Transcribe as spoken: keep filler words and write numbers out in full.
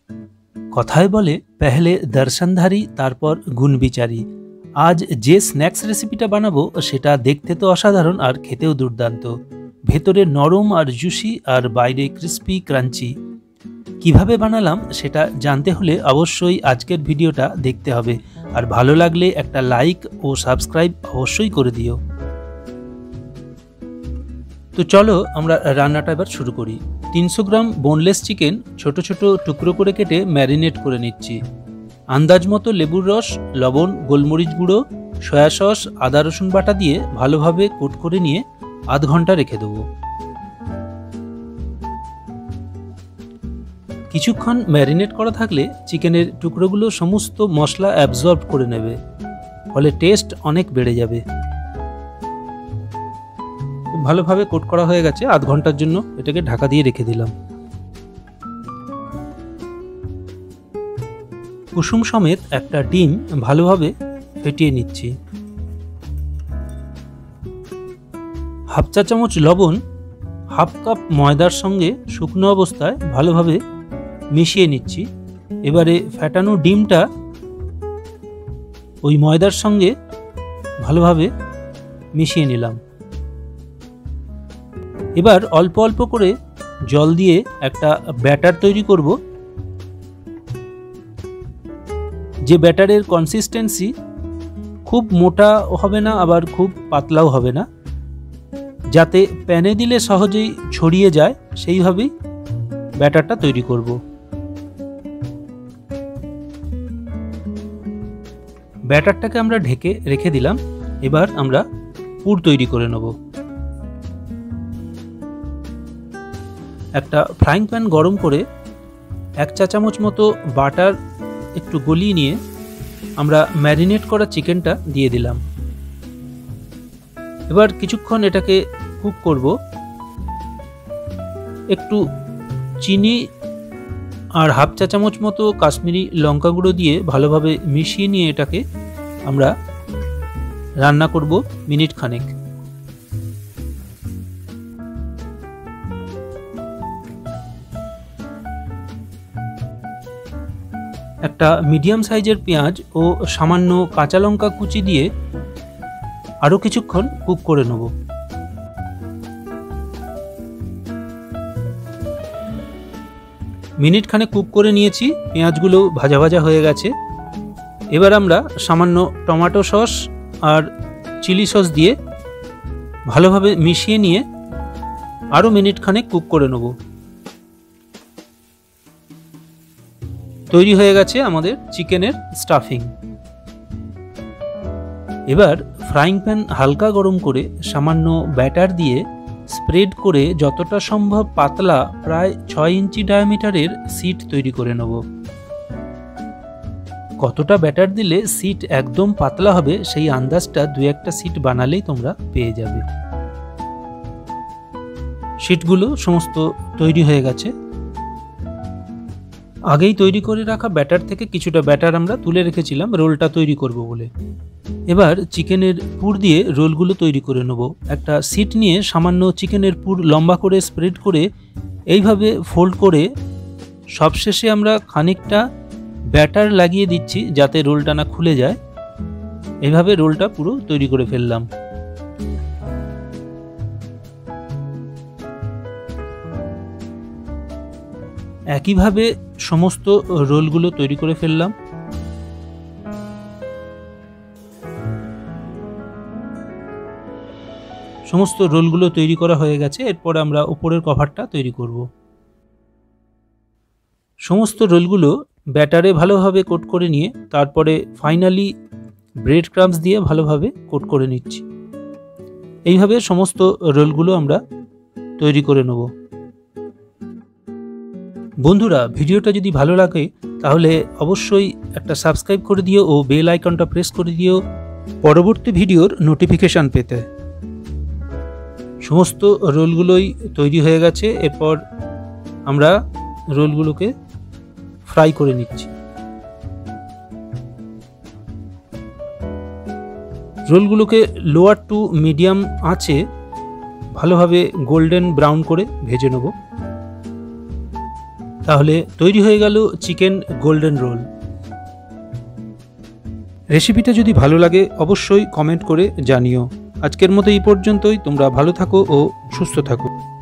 কথায় বলে পহলে দর্শনধারী তারপর গুণবিচারী। আজ যে স্ন্যাক্স রেসিপিটা বানাবো সেটা দেখতে তো অসাধারণ আর খেতেও দুর্দান্ত। ভেতরে নরম আর জুসি আর বাইরে ক্রিস্পি ক্রাঞ্চি। কিভাবে বানালাম সেটা জানতে হলে অবশ্যই আজকের ভিডিওটা দেখতে হবে, আর ভালো লাগলে একটা লাইক ও সাবস্ক্রাইব অবশ্যই করে দিও। তো চলো আমরা রান্নাটা এবার শুরু করি। তিনশো গ্রাম বোনলেস চিকেন ছোট ছোট টুকরো করে কেটে ম্যারিনেট করে নিচ্ছি। আন্দাজ মতো লেবুর রস, লবণ, গোলমরিচ গুঁড়ো, সয়া সস, আদা রসুন বাটা দিয়ে ভালোভাবে কোট করে নিয়ে আধ ঘন্টা রেখে দেবো। কিছুক্ষণ ম্যারিনেট করা থাকলে চিকেনের টুকরোগুলো সমস্ত মশলা অ্যাবজর্ব করে নেবে, ফলে টেস্ট অনেক বেড়ে যাবে। ভালোভাবে কোট করা হয়ে গেছে, আধ ঘন্টার জন্য এটাকে ঢাকা দিয়ে রেখে দিলাম। কুসুম সমেত একটা ডিম ভালোভাবে ফেটিয়ে নিচ্ছি। হাফ চা চামচ লবণ, হাফ কাপ ময়দার সঙ্গে শুকনো অবস্থায় ভালোভাবে মিশিয়ে নিচ্ছি। এবারে ফেটানো ডিমটা ওই ময়দার সঙ্গে ভালোভাবে মিশিয়ে নিলাম। এবার অল্প অল্প করে জল দিয়ে একটা ব্যাটার তৈরি করব, যে ব্যাটারের কনসিস্টেন্সি খুব মোটা হবে না আবার খুব পাতলাও হবে না, যাতে প্যানে দিলে সহজেই ছড়িয়ে যায় সেইভাবেই ব্যাটারটা তৈরি করব। ব্যাটারটাকে আমরা ঢেকে রেখে দিলাম। এবার আমরা পুর তৈরি করে নেব। একটা ফ্রাইং প্যান গরম করে এক চা চামচ মতো বাটার একটু গলিয়ে নিয়ে আমরা ম্যারিনেট করা চিকেনটা দিয়ে দিলাম। এবার কিছুক্ষণ এটাকে কুক করব। একটু চিনি আর হাফ চা চামচ মতো কাশ্মীরি লঙ্কা গুঁড়ো দিয়ে ভালোভাবে মিশিয়ে নিয়ে এটাকে আমরা রান্না করব মিনিট খানেক। একটা মিডিয়াম সাইজের পেঁয়াজ ও সামান্য কাঁচা লঙ্কা কুচি দিয়ে আরও কিছুক্ষণ কুক করে নেব। মিনিট খানে কুক করে নিয়েছি, পেঁয়াজগুলো ভাজা ভাজা হয়ে গেছে। এবার আমরা সামান্য টমেটো সস আর চিলি সস দিয়ে ভালোভাবে মিশিয়ে নিয়ে আরও মিনিট খানে কুক করে নেব। তৈরি হয়ে গেছে আমাদের চিকেনের স্টাফিং। এবার ফ্রাইং প্যান হালকা গরম করে সামান্য ব্যাটার দিয়ে স্প্রেড করে যতটা সম্ভব পাতলা প্রায় ছয় ইঞ্চি ডায়ামিটারের সিট তৈরি করে নেব। কতটা ব্যাটার দিলে সিট একদম পাতলা হবে সেই আন্দাজটা দু একটা সিট বানালেই তোমরা পেয়ে যাবে। সিটগুলো সমস্ত তৈরি হয়ে গেছে। আগেই তৈরি করে রাখা ব্যাটার থেকে কিছুটা ব্যাটার আমরা তুলে রেখেছিলাম রোলটা তৈরি করব বলে। এবার চিকেনের পুর দিয়ে রোলগুলো তৈরি করে নেব। একটা সিট নিয়ে সামান্য চিকেনের পুর লম্বা করে স্প্রেড করে এইভাবে ফোল্ড করে সবশেষে আমরা খানিকটা ব্যাটার লাগিয়ে দিচ্ছি যাতে রোলটা না খুলে যায়। এইভাবে রোলটা পুরো তৈরি করে ফেললাম। একইভাবে সমস্ত রোলগুলো তৈরি করে ফেললাম। সমস্ত রোলগুলো তৈরি করা হয়ে গেছে। এরপর আমরা উপরের কভারটা তৈরি করব। সমস্ত রোলগুলো ব্যাটারে ভালোভাবে কোট করে নিয়ে তারপরে ফাইনালি ব্রেড ক্রাম্বস দিয়ে ভালোভাবে কোট করে নিচ্ছি। এইভাবে সমস্ত রোলগুলো আমরা তৈরি করে নেব। বন্ধুরা, ভিডিওটা যদি ভালো লাগে তাহলে অবশ্যই একটা সাবস্ক্রাইব করে দিও ও বেল আইকনটা প্রেস করে দিও পরবর্তী ভিডিওর নোটিফিকেশান পেতে। সমস্ত রোলগুলোই তৈরি হয়ে গেছে। এরপর আমরা রোলগুলোকে ফ্রাই করে নিচ্ছি। রোলগুলোকে লোয়ার টু মিডিয়াম আঁচে ভালোভাবে গোল্ডেন ব্রাউন করে ভেজে নেব। তাহলে তৈরি হয়ে গেল চিকেন গোল্ডেন রোল। রেসিপিটা যদি ভালো লাগে অবশ্যই কমেন্ট করে জানিও। আজকের মতো এই পর্যন্তই। তোমরা ভালো থাকো ও সুস্থ থাকো।